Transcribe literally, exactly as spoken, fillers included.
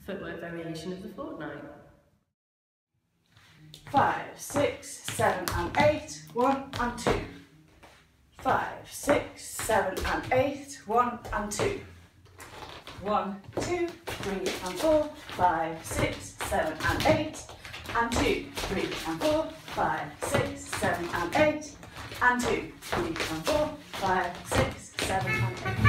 Footwork variation of the fortnight. Five, six, seven and eight, one and two. Five, six, seven and eight, one and two. One, two, three and four, five, six, seven and eight, and two, three and four, five, six, seven and eight, and two, three and four, five, six, seven and eight.